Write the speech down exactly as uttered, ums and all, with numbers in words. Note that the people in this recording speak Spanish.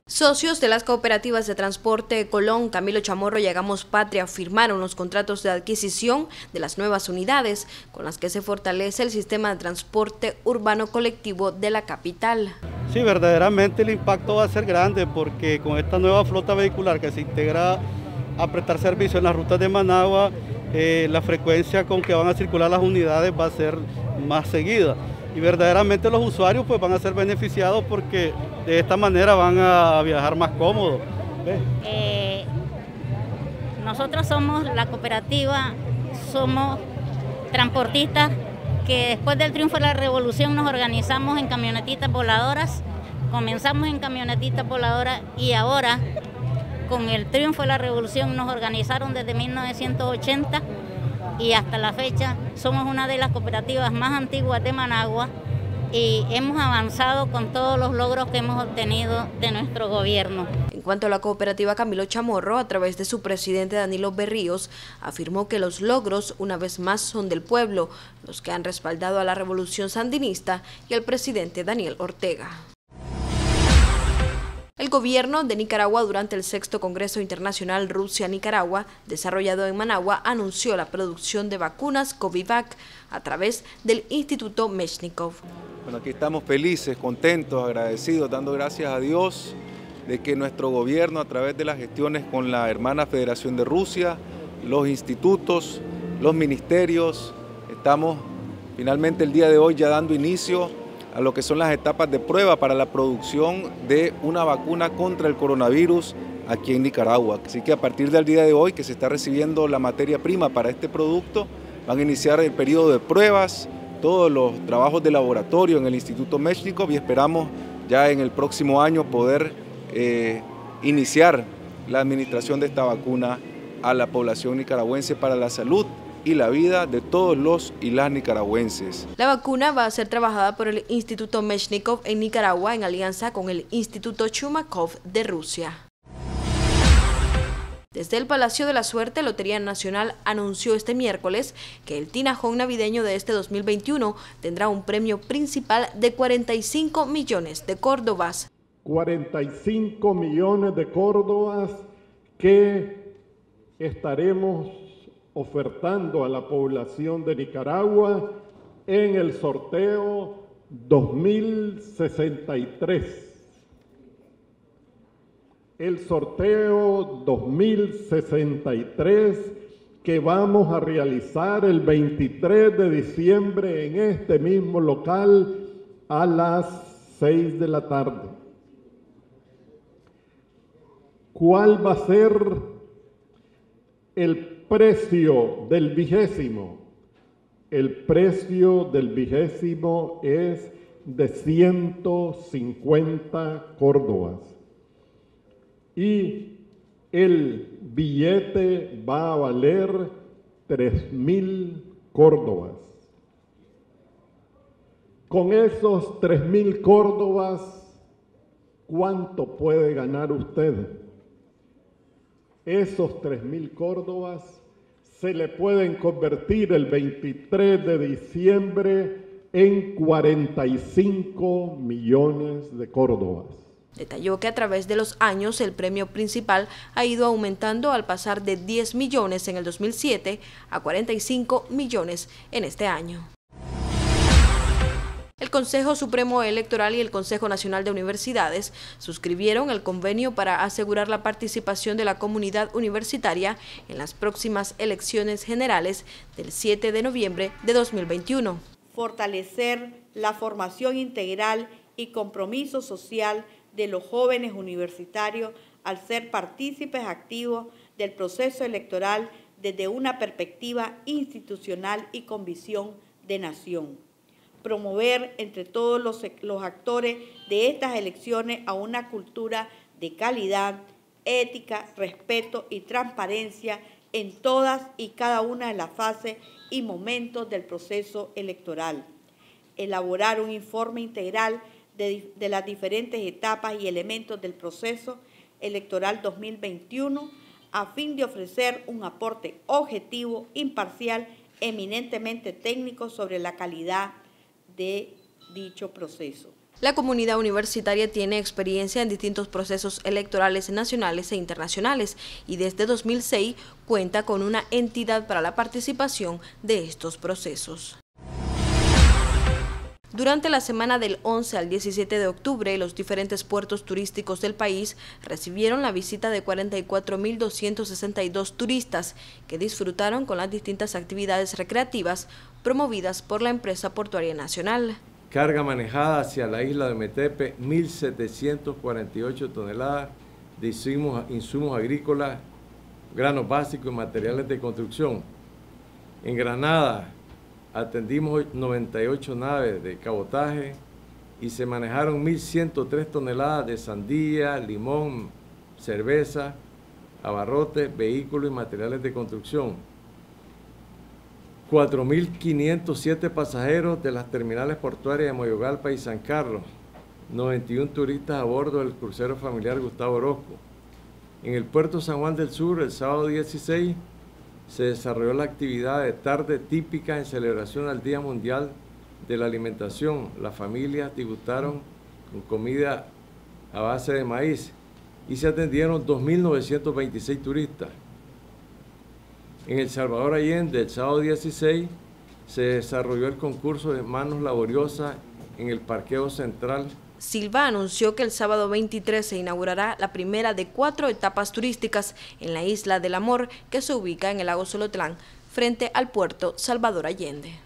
Socios de las cooperativas de transporte Colón, Camilo Chamorro y Hagamos Patria firmaron los contratos de adquisición de las nuevas unidades con las que se fortalece el sistema de transporte urbano colectivo de la capital. Sí, verdaderamente el impacto va a ser grande porque con esta nueva flota vehicular que se integra a prestar servicio en las rutas de Managua, eh, la frecuencia con que van a circular las unidades va a ser más seguida. Y verdaderamente los usuarios pues van a ser beneficiados porque de esta manera van a viajar más cómodos. Eh, nosotros somos la cooperativa, somos transportistas que después del triunfo de la revolución nos organizamos en camionetitas voladoras, comenzamos en camionetitas voladoras y ahora con el triunfo de la revolución nos organizaron desde mil novecientos ochenta y hasta la fecha somos una de las cooperativas más antiguas de Managua y hemos avanzado con todos los logros que hemos obtenido de nuestro gobierno. En cuanto a la cooperativa Camilo Chamorro, a través de su presidente Danilo Berríos, afirmó que los logros una vez más son del pueblo, los que han respaldado a la revolución sandinista y al presidente Daniel Ortega. El gobierno de Nicaragua durante el sexto Congreso Internacional Rusia-Nicaragua, desarrollado en Managua, anunció la producción de vacunas Covivac a través del Instituto Mechnikov. Bueno, aquí estamos felices, contentos, agradecidos, dando gracias a Dios de que nuestro gobierno, a través de las gestiones con la hermana Federación de Rusia, los institutos, los ministerios, estamos finalmente el día de hoy ya dando inicio a lo que son las etapas de prueba para la producción de una vacuna contra el coronavirus aquí en Nicaragua. Así que a partir del día de hoy que se está recibiendo la materia prima para este producto, van a iniciar el periodo de pruebas, todos los trabajos de laboratorio en el Instituto Mechnikov y esperamos ya en el próximo año poder eh, iniciar la administración de esta vacuna a la población nicaragüense para la salud y la vida de todos los y las nicaragüenses. La vacuna va a ser trabajada por el Instituto Mechnikov en Nicaragua en alianza con el Instituto Chumakov de Rusia. Desde el Palacio de la Suerte, Lotería Nacional anunció este miércoles que el tinajón navideño de este dos mil veintiuno tendrá un premio principal de cuarenta y cinco millones de córdobas. cuarenta y cinco millones de córdobas que estaremos ofertando a la población de Nicaragua en el sorteo dos mil sesenta y tres. El sorteo dos mil sesenta y tres que vamos a realizar el veintitrés de diciembre en este mismo local a las seis de la tarde. ¿Cuál va a ser el precio del vigésimo? El precio del vigésimo es de ciento cincuenta córdobas y el billete va a valer tres mil córdobas. Con esos tres mil córdobas, ¿cuánto puede ganar usted? Esos tres mil córdobas se le pueden convertir el veintitrés de diciembre en cuarenta y cinco millones de córdobas. Detalló que a través de los años el premio principal ha ido aumentando al pasar de diez millones en el dos mil siete a cuarenta y cinco millones en este año. El Consejo Supremo Electoral y el Consejo Nacional de Universidades suscribieron el convenio para asegurar la participación de la comunidad universitaria en las próximas elecciones generales del siete de noviembre de dos mil veintiuno. Fortalecer la formación integral y compromiso social de los jóvenes universitarios al ser partícipes activos del proceso electoral desde una perspectiva institucional y con visión de nación. Promover entre todos los, los actores de estas elecciones a una cultura de calidad, ética, respeto y transparencia en todas y cada una de las fases y momentos del proceso electoral. Elaborar un informe integral de, de las diferentes etapas y elementos del proceso electoral dos mil veintiuno a fin de ofrecer un aporte objetivo, imparcial, eminentemente técnico sobre la calidad de dicho proceso. La comunidad universitaria tiene experiencia en distintos procesos electorales nacionales e internacionales y desde dos mil seis cuenta con una entidad para la participación de estos procesos. Durante la semana del once al diecisiete de octubre, los diferentes puertos turísticos del país recibieron la visita de cuarenta y cuatro mil doscientos sesenta y dos turistas que disfrutaron con las distintas actividades recreativas promovidas por la empresa portuaria nacional. Carga manejada hacia la isla de Metepe, mil setecientas cuarenta y ocho toneladas de insumos, insumos agrícolas, granos básicos y materiales de construcción. En Granada atendimos noventa y ocho naves de cabotaje y se manejaron mil ciento tres toneladas de sandía, limón, cerveza, abarrotes, vehículos y materiales de construcción. cuatro mil quinientos siete pasajeros de las terminales portuarias de Moyogalpa y San Carlos, noventa y uno turistas a bordo del crucero familiar Gustavo Orozco. En el puerto San Juan del Sur, el sábado dieciséis, se desarrolló la actividad de tarde típica en celebración al Día Mundial de la Alimentación. Las familias disfrutaron con comida a base de maíz y se atendieron dos mil novecientos veintiséis turistas. En El Salvador Allende, el sábado dieciséis, se desarrolló el concurso de manos laboriosas en el parqueo central. Silva anunció que el sábado veintitrés se inaugurará la primera de cuatro etapas turísticas en la Isla del Amor, que se ubica en el lago Solotlán, frente al puerto Salvador Allende.